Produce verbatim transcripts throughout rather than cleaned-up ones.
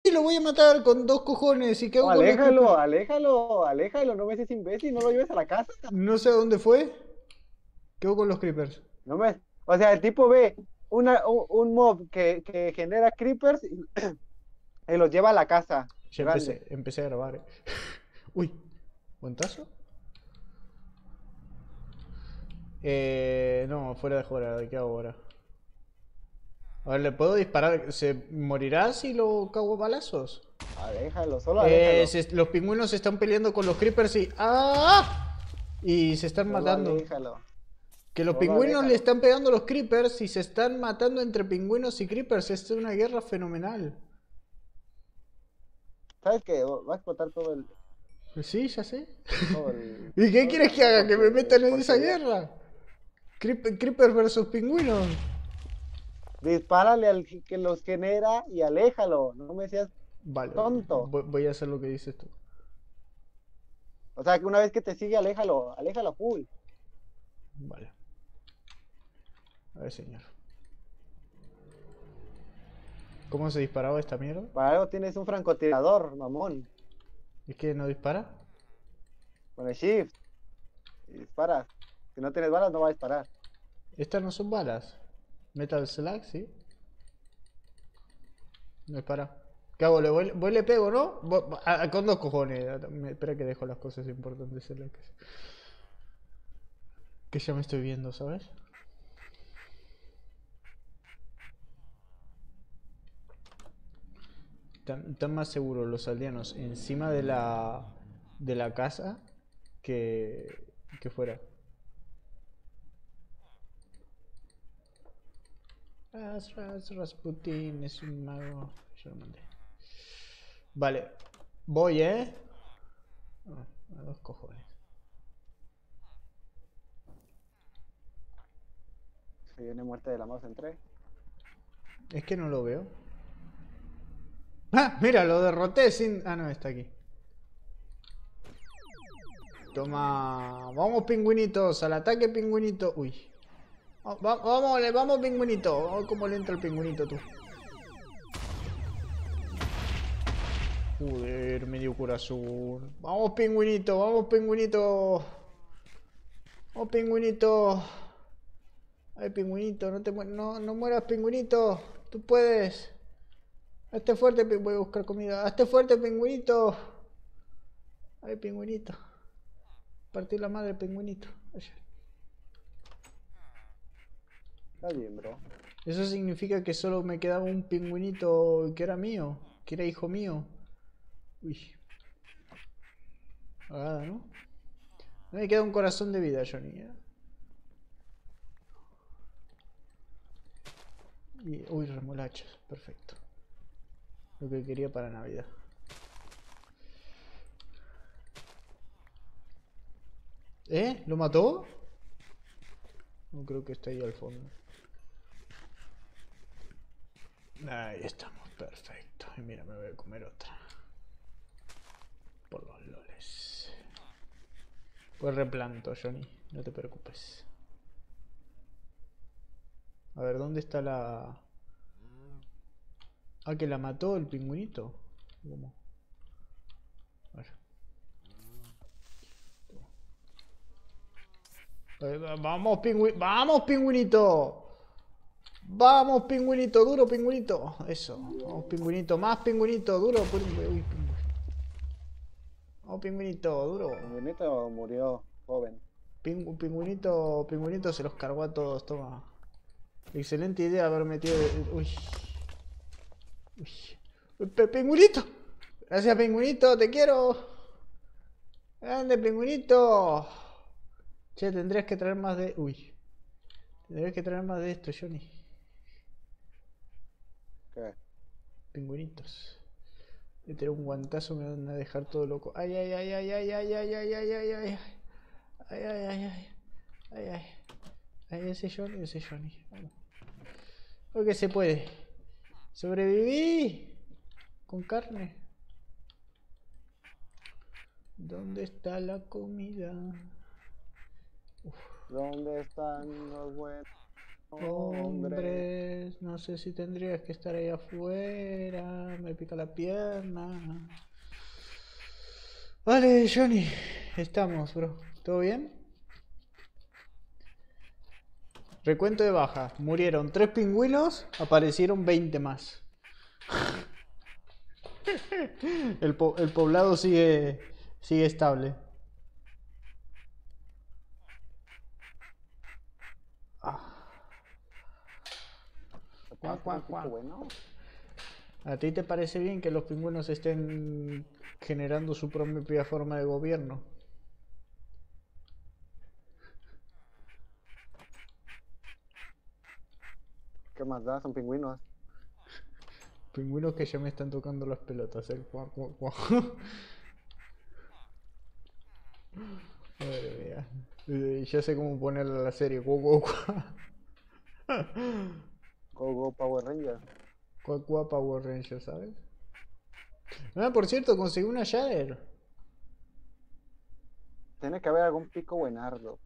lo voy a matar con dos cojones. ¿Y qué Oh, hago con los aléjalo, creepers? aléjalo, aléjalo, no me seas imbécil, no lo lleves a la casa. No sé a dónde fue. ¿Qué hago con los creepers? No me, o sea, el tipo ve una, un, un mob que, que genera creepers y, y los lleva a la casa Ya grande. empecé, empecé a grabar, eh. Uy, ¿guantazo? Eh, no, fuera de jugar, ¿qué hago ahora? A ver, ¿le puedo disparar? ¿Se morirá si lo cago a balazos? Aléjalo, solo Eh, aléjalo, se- los pingüinos se están peleando con los creepers y... ¡Ah! Y se están solo matando. aléjalo, Que los solo pingüinos le aléjalo. están pegando a los creepers y se están matando entre pingüinos y creepers. Esto es una guerra fenomenal. ¿Sabes qué? Va a explotar todo el, Pues sí, ya sé. todo el, ¿Y qué todo el quieres que cantón haga? ¿Que me porque, metan en esa porque ya. guerra? Creep- Creepers versus pingüinos. Dispárale al que los genera y aléjalo, no me seas Vale, tonto. voy, voy a hacer lo que dices tú. O sea, que una vez que te sigue, aléjalo, aléjalo full. Vale. A ver, señor. ¿Cómo se disparaba esta mierda? Para algo tienes un francotirador, mamón. ¿Es que no dispara? Con el shift y disparas. Si no tienes balas, no va a disparar. Estas no son balas. Metal Slug, sí. No dispara. ¿Qué hago? Le voy, voy le pego, ¿no? Vo- a- a- con dos cojones. Me- espera que dejo las cosas importantes en la que... Que ya me estoy viendo, ¿sabes? Están, están más seguros los aldeanos encima de la... De la casa que... Que fuera. Ras, ras, Rasputin es un mago. Yo lo mandé. Vale. Voy, ¿eh? Ah, a dos cojones. Se viene muerte de la mouse en tres. Es que no lo veo. ¡Ah! Mira, lo derroté sin... Ah, no, está aquí. Toma. Vamos, pingüinitos. Al ataque, pingüinito. Uy. Va- va- Vamos, le- vamos, pingüinito. Vamos cómo le entra el pingüinito, tú. Joder, medio corazón. Vamos, pingüinito. Vamos, pingüinito. Vamos, pingüinito. Ay, pingüinito. No te mu- no, no mueras, pingüinito. Tú puedes. Hazte fuerte, pi- voy a buscar comida. Hazte fuerte, pingüinito. Ay, pingüinito. Partir la madre, pingüinito. Ay. Está bien, bro. Eso significa que solo me quedaba un pingüinito que era mío, que era hijo mío. Uy, cagada, ¿no? No me queda un corazón de vida, Johnny. ¿eh? Y, uy, remolachas, perfecto. Lo que quería para Navidad. ¿Eh? ¿Lo mató? No creo que esté ahí al fondo. Ahí estamos, perfecto. Y mira, me voy a comer otra. Por los loles. Pues replanto, Johnny, no te preocupes. A ver, ¿dónde está la...? Ah, que la mató el pingüinito. ¿Cómo? A ver. Eh, Vamos, pingüi... ¡Vamos, pingüinito! ¡Vamos, pingüinito! ¡Duro, pingüinito! Eso. Vamos, pingüinito. Más pingüinito. Duro. Uy, pingüino. Vamos, pingüinito. Duro. El bonito murió joven. Pingu- pingüinito. Pingüinito se los cargó a todos. Toma. Excelente idea haber metido... Uy. Uy. Pe- Pingüinito. Gracias, pingüinito. Te quiero. Grande, pingüinito. Che, tendrías que traer más de... Uy. Tendrías que traer más de esto, Johnny. ¿Qué? Pingüinitos. Le tiré un guantazo, me van a dejar todo loco. Ay, ay, ay, ay, ay, ay, ay, ay, ay, ay, ay. Ay, ay, ay, ay. Ay, ay. Ay, ese Johnny, ese Johnny. Vamos. Porque se puede. Sobreviví. Con carne. ¿Dónde está la comida? Uf. ¿Dónde están los buenos? Hombre. Hombres, no sé si tendrías que estar ahí afuera. Me pica la pierna. Vale, Johnny. Estamos, bro. ¿Todo bien? Recuento de baja. Murieron tres pingüinos, aparecieron veinte más. El, po el poblado sigue, sigue estable. Ah. ¿Me puedo Cuac, hacer un cuac, pico cuac. bueno? ¿A ti te parece bien que los pingüinos estén generando su propia forma de gobierno? ¿Qué más da? Son pingüinos. Pingüinos que ya me están tocando las pelotas, el cuac, cuac, cuac. Madre mía. Eh, Ya sé cómo ponerle a la serie. Cuac, cuac, cuac. Go, go, Power Rangers. Cuac, cuac, Power Rangers, ¿sabes? Ah, por cierto, conseguí una Shader. Tiene que haber algún pico buenardo.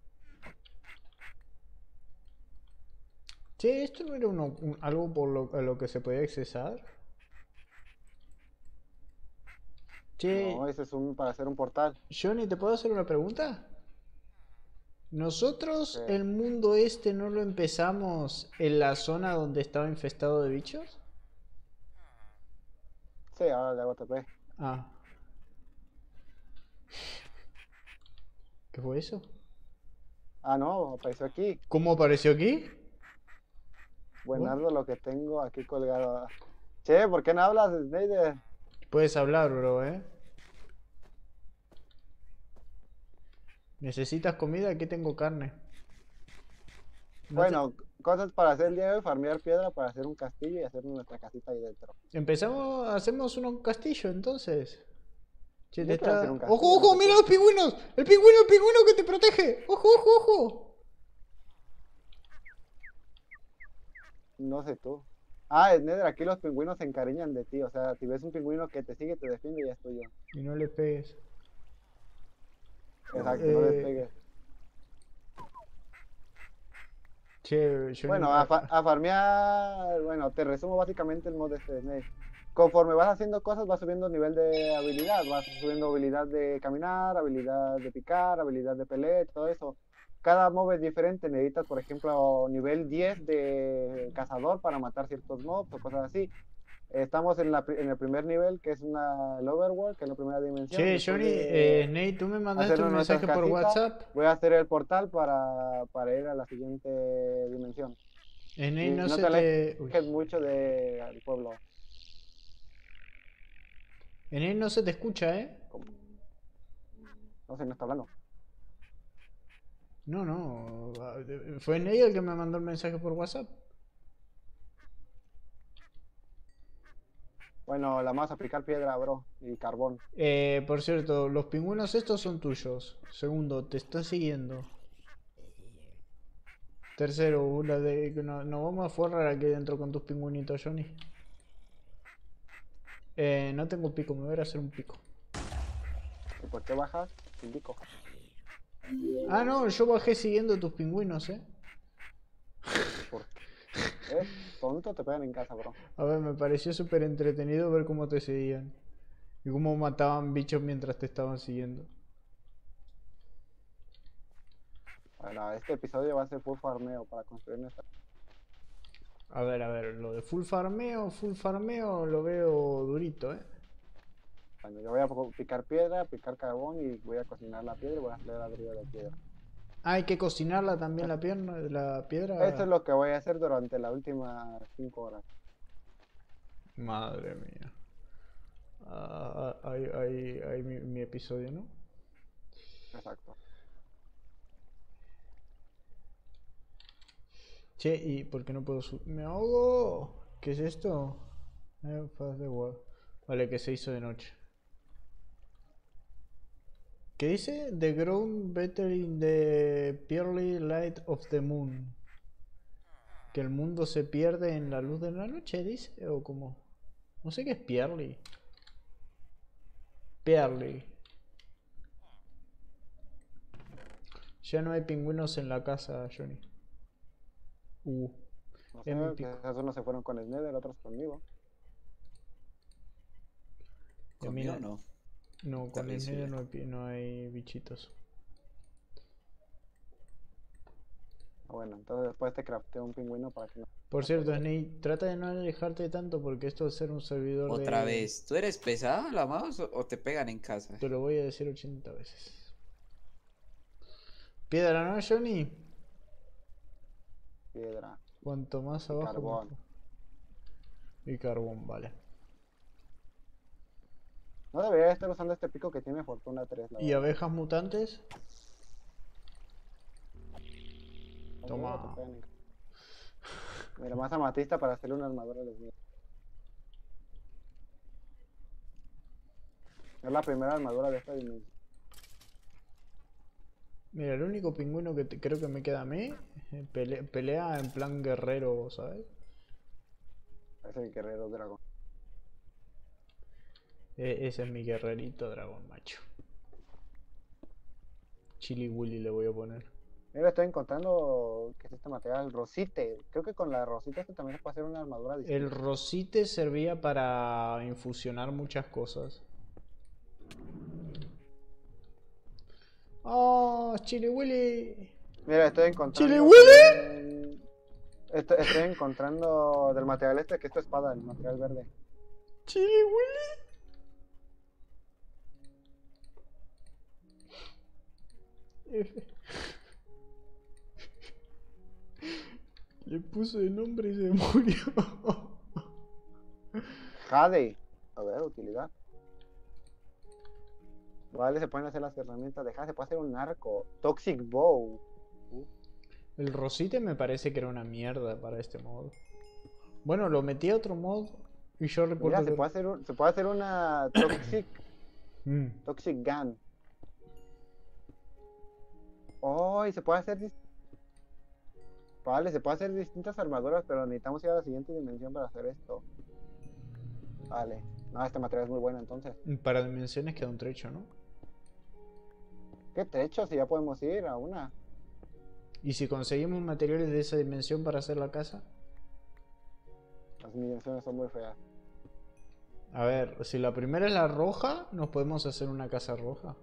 Che, ¿esto no era uno- un- algo por lo, a lo que se podía accesar? Che, No, ese es un para hacer un portal. Johnny, ¿te puedo hacer una pregunta? ¿Nosotros Que el mundo este no lo empezamos en la zona donde estaba infestado de bichos? sí, ahora le hago T P. Ah, ¿qué fue eso? Ah, no, apareció aquí. ¿Cómo apareció aquí? What? Buenardo lo que tengo aquí colgado. Che, ¿por qué no hablas, Snyder? Puedes hablar, bro, ¿eh? ¿Necesitas comida? Aquí tengo carne. No te- Bueno, cosas para hacer el día de hoy, farmear piedra para hacer un castillo y hacer nuestra casita ahí dentro. Empezamos, hacemos un castillo entonces. Che, te Yo quiero hacer un está... ¡Ojo, castillo, no ojo! sé ¡Mira tú. los pingüinos! ¡El pingüino, el pingüino que te protege! ¡Ojo, ojo, ojo! No sé tú. Ah, Snyder, aquí los pingüinos se encariñan de ti. O sea, si ves un pingüino que te sigue, te defiende y ya es tuyo. Y no le pegues. Exacto, no les Eh, pegues. che, Johnny... Bueno, a, fa- a farmear, bueno, te resumo básicamente el mod de este Snake. Conforme vas haciendo cosas, vas subiendo nivel de habilidad, vas subiendo habilidad de caminar, habilidad de picar, habilidad de pelea, todo eso. Cada mob es diferente, necesitas, por ejemplo, nivel diez de cazador para matar ciertos mobs o cosas así. Estamos en, la, pri- en el primer nivel, que es una, el Overworld, que es la primera dimensión. Che, Después Johnny, eh, de Nate, ¿tú me mandaste un hacernos nuestras mensaje por casitas, WhatsApp? voy a hacer el portal para, para ir a la siguiente dimensión. Eh, Nate, Y no no se te te... Uy. alejes mucho del pueblo. Eh, Nate, no se te escucha, ¿eh? Como- No sé, no está hablando. No, no. ah, Fue Nate el que me mandó el mensaje por WhatsApp. Bueno, la vamos a picar piedra, bro, y carbón. Eh, por cierto, los pingüinos estos son tuyos. Segundo, te está siguiendo. Tercero, una de... No, no vamos a forrar aquí dentro con tus pingüinitos, Johnny. Eh, no tengo pico, me voy a ir a hacer un pico. ¿Y por qué bajas? Indico. Ah, no, yo bajé siguiendo tus pingüinos, ¿eh? ¿Por qué? ¿Eh? Tonto, te pegan en casa, bro. A ver, me pareció súper entretenido ver cómo te seguían. Y cómo mataban bichos mientras te estaban siguiendo. Bueno, este episodio va a ser full farmeo para construir nuestra... A ver, a ver, lo de full farmeo, full farmeo lo veo durito, ¿eh? Bueno, yo voy a po- picar piedra, picar carbón y voy a cocinar la piedra y voy a hacer ladrillo de piedra. Ah, hay que cocinarla también la pierna, la Eso piedra. es lo que voy a hacer durante las últimas cinco horas. Madre mía. Ah, ah, ahí, ahí, ahí mi, mi episodio, ¿no? Exacto. Che, ¿y por qué no puedo subir? ¡Me ahogo! ¿Qué es esto? Eh, fast the world. Vale, que se hizo de noche. ¿Qué dice? The ground better in the pearly light of the moon. Que el mundo se pierde en la luz de la noche, dice, o como... No sé qué es pearly. Pearly. Ya no hay pingüinos en la casa, Johnny. Uh, No es mi sé, pico. quizás unos se fueron con el Nether, otros conmigo. Y a mí Conmigo no, no. no, con el Terrible, Nether no viejo. hay, pi- no hay bichitos. Ah, bueno, entonces después te crafteo un pingüino para que no Por no te cierto, olvides. Snake, trata de no alejarte tanto porque esto va a ser un servidor Otra de... vez. ¿Tú eres pesada la mouse o o te pegan en casa? Te lo voy a decir ochenta veces. Piedra, ¿no, Johnny? Piedra Cuanto más y abajo, carbón. mejor. Y carbón, vale. No debería estar usando este pico que tiene fortuna tres, la ¿Y verdad. abejas mutantes? Ay, luego te Toma. pegan en- Mira, más amatista para hacerle una armadura a los míos. Es la primera armadura de esta dimensión. Mira, el único pingüino que te- creo que me queda a mí eh, pele- pelea en plan guerrero, ¿sabes? Es el guerrero dragón. E- ese es mi guerrerito dragón, macho. Chili Willy le voy a poner. Mira, estoy encontrando que es este material, rosite. Creo que con la rosita este también se puede hacer una armadura El distinta. rosite servía para infusionar muchas cosas. ¡Oh, Chili Willy! Mira, estoy ¡Chili encontrando Willy! también... Estoy, estoy encontrando del material este, que es tu espada, el material verde. ¡Chili Willy! F. Le puso de nombre y se murió. Jade. A ver, utilidad. Vale, se pueden hacer las herramientas de jade. Se puede hacer un arco. Toxic Bow. Uh, El rosite me parece que era una mierda para este modo. Bueno, lo metí a otro mod y yo Mira, recuerdo se que... puede hacer, un- se puede hacer una Toxic, Mm. toxic Gun. Oh, y se puede hacer... dis- Vale, se puede hacer distintas armaduras, pero necesitamos ir a la siguiente dimensión para hacer esto. Vale. No, este material es muy bueno entonces. Para dimensiones queda un trecho, ¿no? ¿Qué trecho? Si ya podemos ir a una. Y si conseguimos materiales de esa dimensión para hacer la casa... Las dimensiones son muy feas. A ver, si la primera es la roja, nos podemos hacer una casa roja.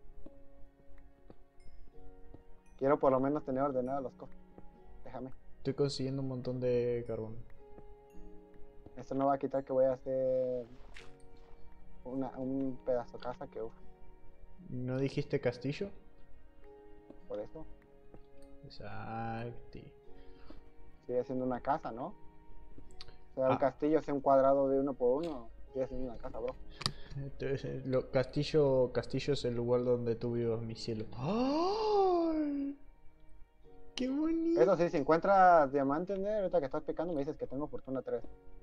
Quiero por lo menos tener ordenados los cofres. Déjame. Estoy consiguiendo un montón de carbón. Esto no va a quitar que voy a hacer una, un pedazo de casa que, uff, ¿No dijiste castillo? por eso Exacto. sigue siendo una casa, ¿no? Sea un Ah. castillo, sea un cuadrado de uno por uno, sigue siendo una casa, bro. Entonces, lo, castillo, castillo es el lugar donde tú vivas, mi cielo. ¡Ay! ¡Qué bonito! Eso sí, si encuentras diamantes, ¿no? Ahorita que estás picando me dices que tengo fortuna tres.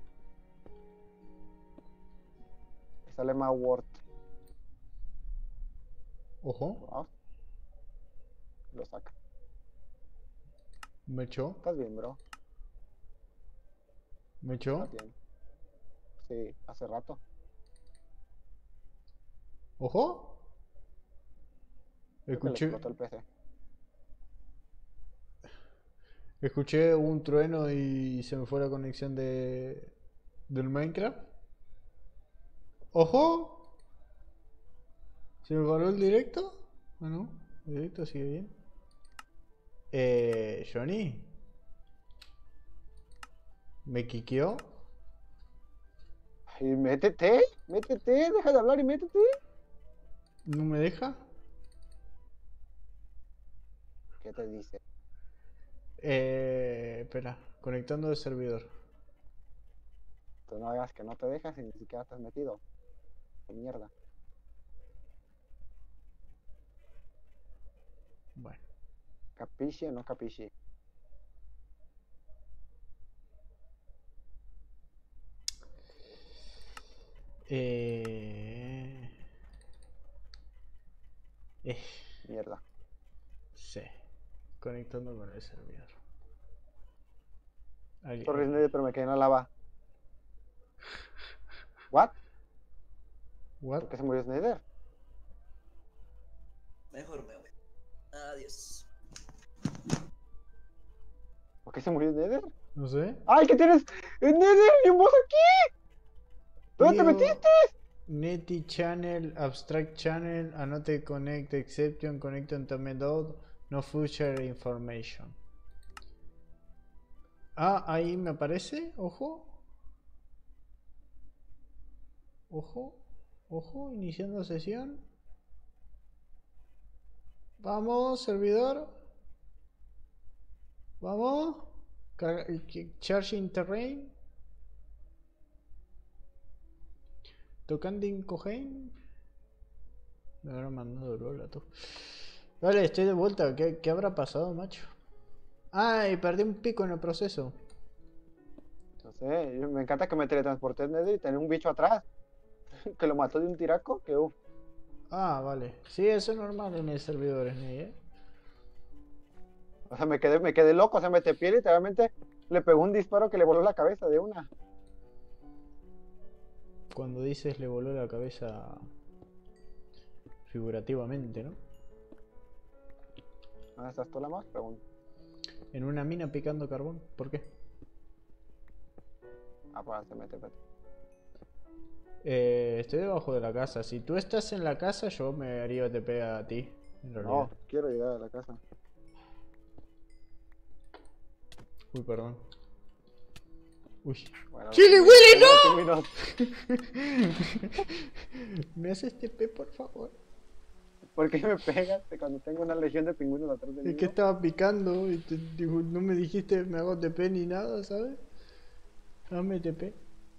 Que sale más worth. Ojo, Wow. Lo saca. me echó, Estás bien, bro. me echó. Estás bien. Sí, hace rato. Ojo. Creo que le Escuché, explotó el P C. escuché un trueno y se me fue la conexión de del Minecraft. ¡Ojo! ¿Se me paró el directo? ¿O no? El directo sigue bien. Eh, Johnny. ¿Me quiqueó? Y métete, métete, deja de hablar y métete. ¿No me deja? ¿Qué te dice? Eh, espera, conectando el servidor. Tú no hagas que no te dejas y ni siquiera estás metido. Qué mierda. Bueno, ¿Capisci o no capisci? eh... eh, Mierda. sí, conectando con el servidor. Alguien- Sorry, Snedy, pero me quedé en la lava. ¿What? What? ¿Por qué se murió Snyder? Mejor me voy. Adiós. ¿Por qué se murió Nether? No sé. ¡Ay, qué tienes! ¡Es Nether! ¡Y un boss aquí! ¿Dónde te Tío, metiste? Netty channel, abstract channel, anote connect exception, connect on method, no future information. Ah, ahí me aparece, ojo. Ojo, ojo, iniciando sesión. Vamos, servidor. Vamos. Carga- Charging terrain. Tocando Cohen. Me habrá mandado Lola tú. Vale, estoy de vuelta. ¿Qué, qué habrá pasado, macho? Ay, perdí un pico en el proceso. No sé, yo- me encanta que me teletransporté en Nether y tenía un bicho atrás. Que lo mató de un tiraco, que uff. Ah, vale. Sí, eso es normal en el servidor, Snake, ¿eh? O sea, me quedé, me quedé loco, o sea, me tepié literalmente, le pegó un disparo que le voló la cabeza de una. Cuando dices le voló la cabeza figurativamente, ¿no? ¿Dónde estás tú la más? Pregunto. En una mina picando carbón. ¿Por qué? Ah, pues se mete, mete. Eh, estoy debajo de la casa. Si tú estás en la casa, yo me haría T P a ti, en realidad. No, quiero llegar a la casa. Uy, perdón. Uy. Bueno, ¡Chile Willy, Willy, no! ¿Me haces T P, por favor? ¿Por qué me pegas cuando tengo una legión de pingüinos atrás de mí? Es que estaba picando y te, digo, no me dijiste me hago T P ni nada, ¿sabes? Dame T P.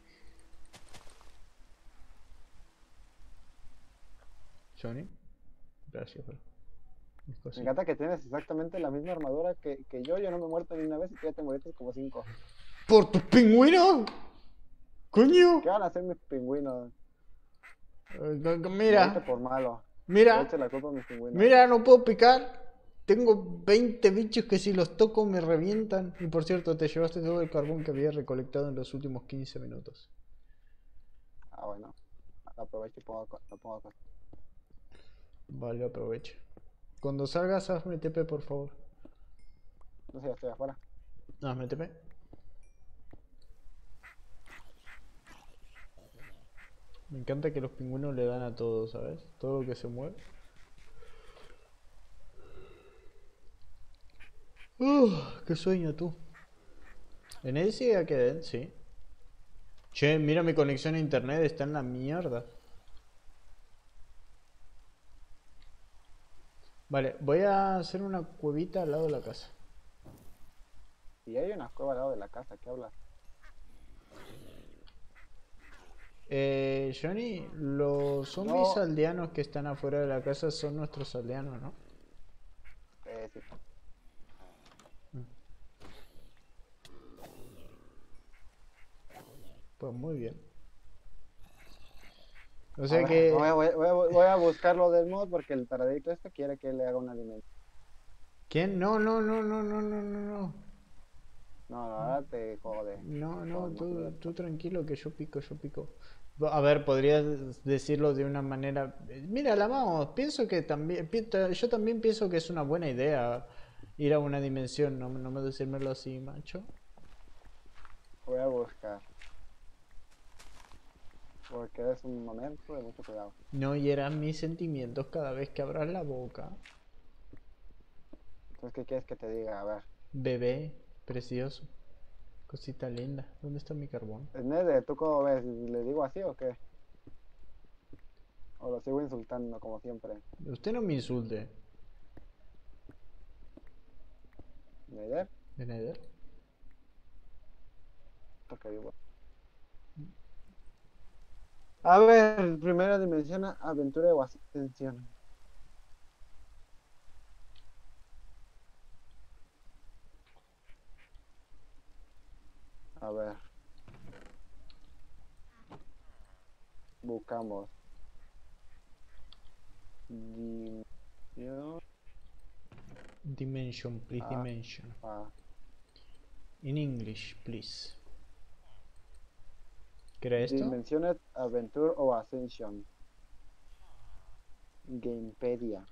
Johnny, gracias, bro. Mis Me cositas. encanta que tienes exactamente la misma armadura que, que yo. Yo no me he muerto ni una vez y tú ya te moriste como cinco. ¿Por tus pingüinos? ¡Coño! ¿Qué van a hacer mis pingüinos? Eh, g- g- Moriste Mira, por malo. mira, Eche la culpa a mis pingüinos. mira, no puedo picar. Tengo veinte bichos que si los toco me revientan. Y por cierto, te llevaste todo el carbón que había recolectado en los últimos quince minutos. Ah, bueno. Aprovecho y pongo, co- lo pongo cosas. Vale, aprovecha. Cuando salgas, hazme T P, por favor. No sé, ya estoy afuera. Hazme T P. Me encanta que los pingüinos le dan a todo, ¿sabes? Todo lo que se mueve. Uf, qué sueño tú. ¿En él sigue a quedar? Sí. Che, mira, mi conexión a internet está en la mierda. Vale, voy a hacer una cuevita al lado de la casa. Y hay una cueva al lado de la casa, ¿qué hablas? Eh, Johnny, los zombies No. aldeanos que están afuera de la casa son nuestros aldeanos, ¿no? Eh, sí. Pues muy bien. O A sea ver, que... voy, a, voy, a, voy a buscar lo del mod porque el taradito este quiere que le haga una dimensión. ¿Quién? No, no, no, no, no, no, no, no. No, no, ahora te jode. No, no, Con tú, motivo. tú tranquilo que yo pico, yo pico. A ver, podrías decirlo de una manera... Mira, la vamos, pienso que también... pi- ta- Yo también pienso que es una buena idea ir a una dimensión, no, no me decírmelo así, macho. Voy a buscar. Porque es un momento de mucho cuidado. No hieras mis sentimientos cada vez que abras la boca. Entonces, ¿qué quieres que te diga? A ver. Bebé, precioso. Cosita linda. ¿Dónde está mi carbón? Nede, ¿tú cómo ves? ¿Le digo así o qué? O lo sigo insultando como siempre. Usted no me insulte. ¿Neder? ¿De Nether? Esto que digo. A ver, primera dimensión, aventura o ascensión. A ver. Buscamos. Dimensión. Dimension, please, Ah, dimension. ah. In English, please. ¿Qué era esto? Dimensiones, Adventure o Ascension. Gamepedia.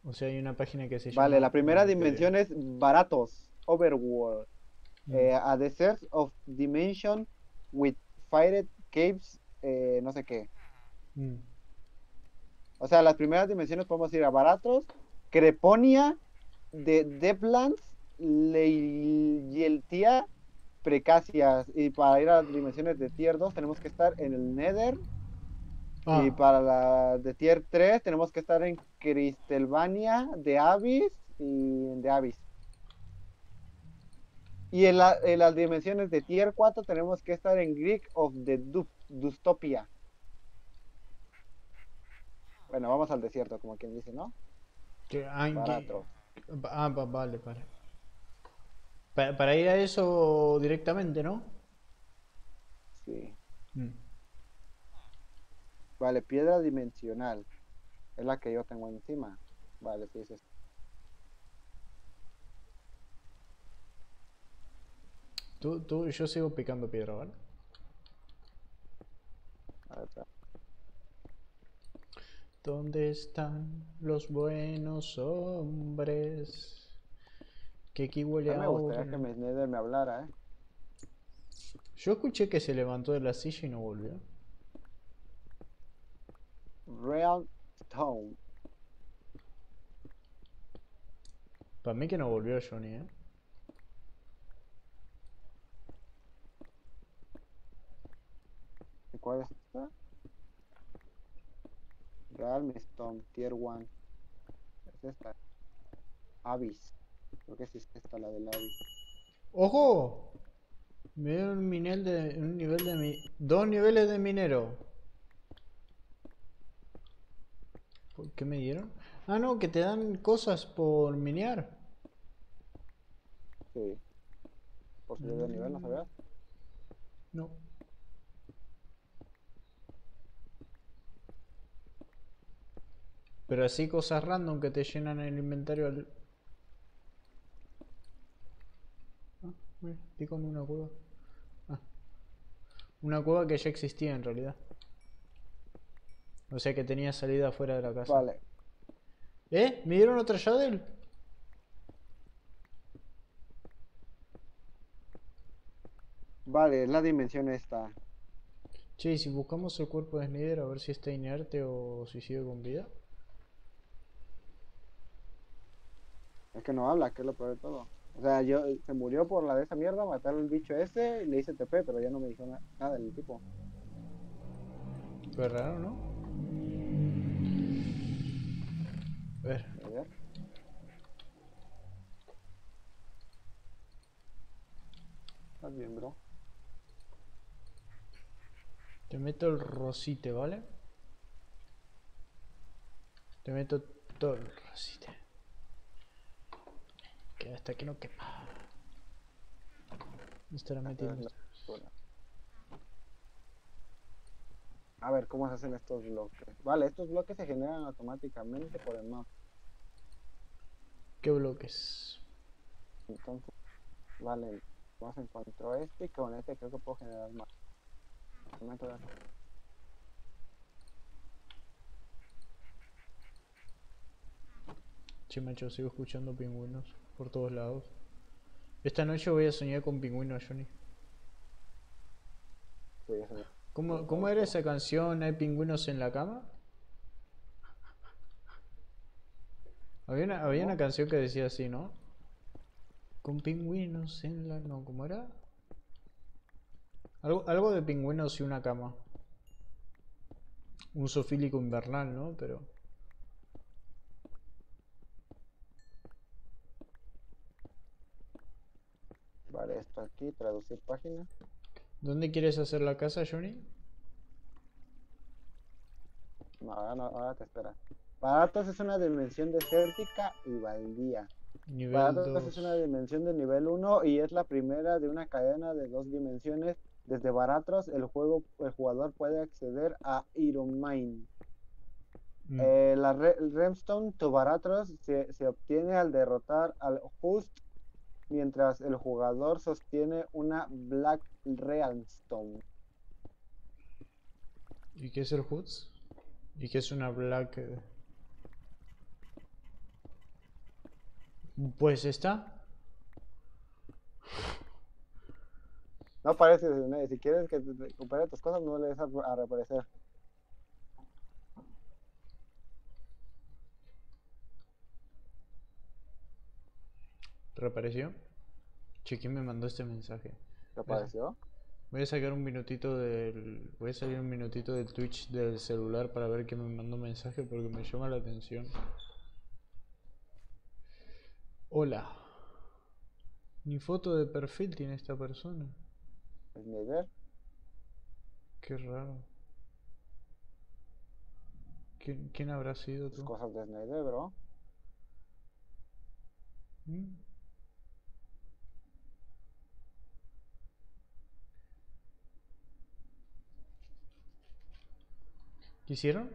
O sea, hay una página que se Vale, llama... la primera dimensión es Baratos, Overworld. Mm, Eh, a Desert of Dimension with Fired Caves, eh, no sé qué. mm. O sea, las primeras dimensiones podemos ir a Baratos, Creponia, de Deplands, Leieltia, Precacias. Y para ir a las dimensiones de Tier dos tenemos que estar en el Nether. Y Ah, para la de Tier tres tenemos que estar en Cristelvania, de Abyss y en The Abyss. Y en, la- en las dimensiones de Tier cuatro tenemos que estar en Greek of the Du- Dystopia. Bueno, vamos al desierto, como quien dice, ¿no? que, ah, que- Barato. ah, va- vale, vale. Pa- para ir a eso directamente, ¿no? Sí. Mm. Vale, piedra dimensional. Es la que yo tengo encima. Vale, sí, sí. Tú, tú, yo sigo picando piedra, ¿vale? A ver, espera. ¿Dónde están los buenos hombres? Que aquí huele Ya a me gustaría que orden. mi Nether me hablara, ¿eh? Yo escuché que se levantó de la silla y no volvió. Real Stone. Para mí que no volvió Johnny, ¿eh? ¿Y cuál es esta? Real Stone, Tier uno. Es esta. Abyss. Creo que sí es esta la del Abyss. ¡Ojo! Me dio un, minel de, un nivel de mi... Dos niveles de minero. ¿Por qué me dieron? Ah, no, que te dan cosas por minear. Sí. Por subir de nivel, ¿no Mm, sabías? no. Pero así cosas random que te llenan el inventario al... Ah, mira, di con una cueva. Ah, una cueva que ya existía en realidad. O sea que tenía salida fuera de la casa. Vale. ¿Eh? ¿Me dieron otra Yadel? Vale, es la dimensión esta. Che, ¿y si buscamos el cuerpo de Snyder a ver si está inerte o si sigue con vida? Es que no habla, que es lo peor de todo. O sea, yo se murió por la de esa mierda, matar al bicho ese y le hice T P, pero ya no me dijo na- nada del tipo. Fue raro, ¿no? A ver, A ver. ¿Estás bien, bro? te meto el rosite, ¿vale? Te meto todo el rosite. Que hasta que no quepa. Me estará Esta es metiendo. la zona. A ver, ¿cómo se hacen estos bloques? Vale, estos bloques se generan automáticamente por el mapa. ¿Qué bloques? Entonces, vale, vamos a encontrar este y con este creo que puedo generar más. Momento de- Che, macho, sigo escuchando pingüinos por todos lados. Esta noche voy a soñar con pingüinos, Johnny. Sí, eso ya. ¿Cómo, cómo era esa canción? ¿Hay pingüinos en la cama? Había una, había una ¿Cómo? canción que decía así, ¿no? Con pingüinos en la... No, ¿cómo era? Algo, algo de pingüinos y una cama. Un zoofílico invernal, ¿no? Pero... Vale, esto aquí, traducir página. ¿Dónde quieres hacer la casa, Johnny? No, ahora, no, ahora te espera. Baratos es una dimensión desértica y baldía. Nivel Baratos es dos. una dimensión de nivel uno y es la primera de una cadena de dos dimensiones. Desde Baratos, el juego, el jugador puede acceder a Iron Mine. Mm. Eh, la re- el Remstone to Baratros se, se obtiene al derrotar al Host, mientras el jugador sostiene una Black Realmstone. ¿Y qué es el Hoods? ¿Y qué es una Black... eh? Pues está. No aparece, Snake. Si quieres que te recupere tus cosas, no le des a, a reaparecer. Reapareció. Che, ¿quién me mandó este mensaje? ¿Te apareció? Voy a sacar un minutito del. Voy a salir un minutito del Twitch del celular para ver quién me mandó mensaje porque me llama la atención. Hola. Ni foto de perfil tiene esta persona. Snyder. Qué raro. ¿Quién, quién habrá sido Tus tú? cosas de Snyder, bro. ¿Mm? ¿Qué hicieron?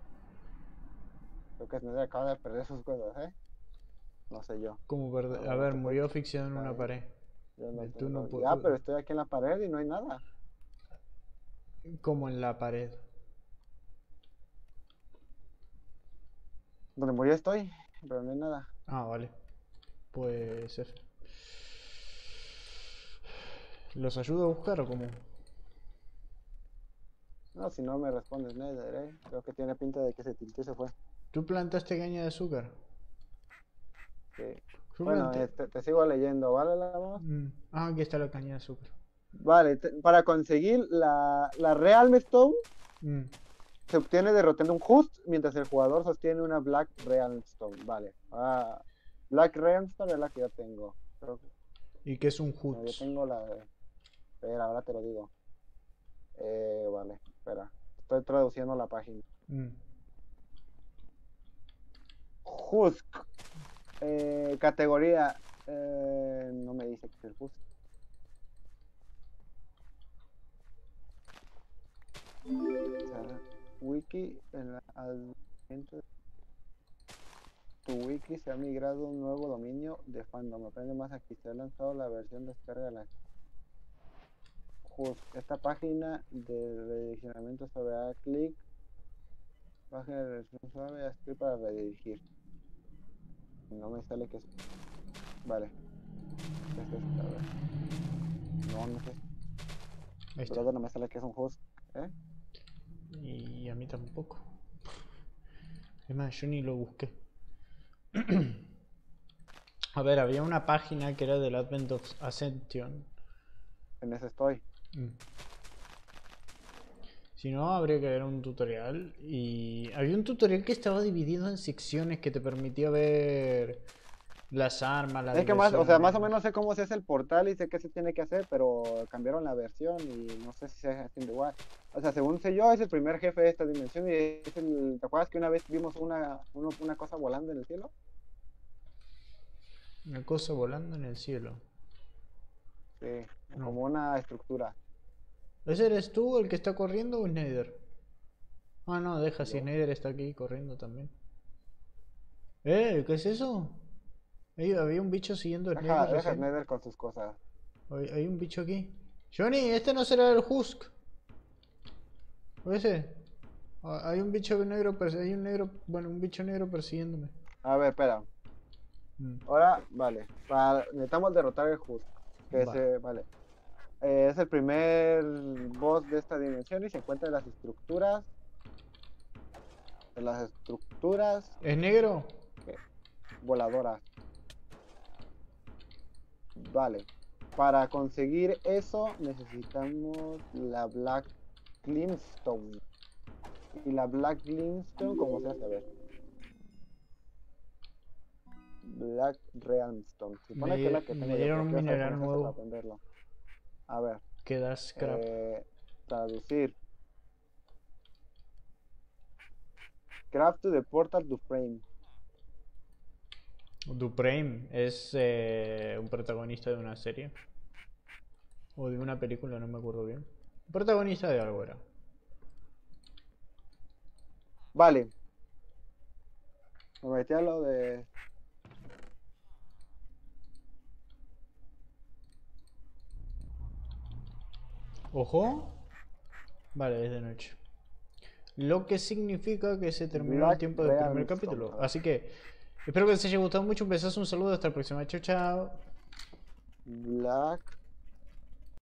Creo que Snyder acaba de perder sus cosas, ¿eh? No sé yo. Como A verde- ver, A no ver, te murió puedes asfixiado en una caer. pared. Yo no Eh, Tú no tengo. Ya, pero puedes. estoy aquí en la pared y no hay nada. Como en la pared. Donde murió estoy, pero no hay nada. Ah, vale. Pues F. ¿Los ayudo a buscar o cómo? No, si no me responde Snyder, ¿eh? Creo que tiene pinta de que se tiltó y se fue. ¿Tú plantaste caña de azúcar? Sí. Yo Bueno, planté- eh, te, te sigo leyendo, ¿vale, la voz? Mm, Ah, aquí está la caña de azúcar. Vale, te- para conseguir la, la Realm Stone Mm, se obtiene derrotando un Just mientras el jugador sostiene una Black Realm Stone. Vale. Ah, Black Realm Stone es la que yo tengo. Creo que- ¿Y qué es un no, yo H U T S? tengo la de... Espera, ahora te lo digo. Eh, vale, espera. Estoy traduciendo la página. Mm, Husk. Eh, categoría. eh, no me dice que es el Husk. Cerrar. Wiki. En la, al, dentro- tu wiki se ha migrado a un nuevo dominio de fandom. Aprende más aquí. Se ha lanzado la versión descarga de la Husk. Esta página de redireccionamiento sobre a clic. Página de redirección suave a script para redirigir. No me sale que es. Vale. ¿Qué es esto? A ver. No, no sé. ahí está. Brother, no me sale que es un host. ¿Eh? Y a mí tampoco. Es más, yo ni lo busqué. A ver, había una página que era del Advent of Ascension. En ese estoy. Mm. Si no, habría que ver un tutorial. Y había un tutorial que estaba dividido en secciones que te permitía ver las armas, las Es que más, o sea, más o divisiones. menos sé cómo se hace el portal y sé qué se tiene que hacer, pero cambiaron la versión y no sé si se hace haciendo igual. O sea, según sé yo, es el primer jefe de esta dimensión y es el. ¿Te acuerdas que una vez vimos una, uno- una cosa volando en el cielo? Una cosa volando en el cielo. Sí, No. como una estructura. ¿Ese eres tú el que está corriendo o Snyder? Ah, no, deja, si Yo. Snyder está aquí corriendo también. ¿Eh? ¿Qué es eso? Ahí había un bicho siguiendo a Deja, Snyder deja recién. Snyder con sus cosas. Hay, hay un bicho aquí. Johnny, este no será el Husk. ¿O ese? Ah, Hay un bicho negro, persi- hay un negro, bueno, un bicho negro persiguiéndome. A ver, espera. Mm, Ahora, vale. Para, necesitamos derrotar el Husk. Que Va. se, vale. Eh, es el primer boss de esta dimensión y se encuentra en las estructuras. En las estructuras ¿Es negro? voladoras. Vale. Para conseguir eso necesitamos la Black Glintstone. Y la Black Glintstone, ¿cómo se hace? A ver. Black Realmstone. Supone Me, que es la di- que me tengo yo, dieron pero un quiero saber mineral cómo se hace para nuevo aprenderlo. A ver. que da scrap. Eh, traducir. Craft to the portal to frame. Duprame es eh, un protagonista de una serie. O de una película, no me acuerdo bien. Protagonista de algo era. Vale. Me metí a lo de. Ojo. Vale, es de noche. Lo que significa que se terminó el Black tiempo del primer Realmstone. capítulo. A ver. Así que Espero que les haya gustado mucho. Un besazo, un saludo. Hasta la próxima. Chao, chao. Black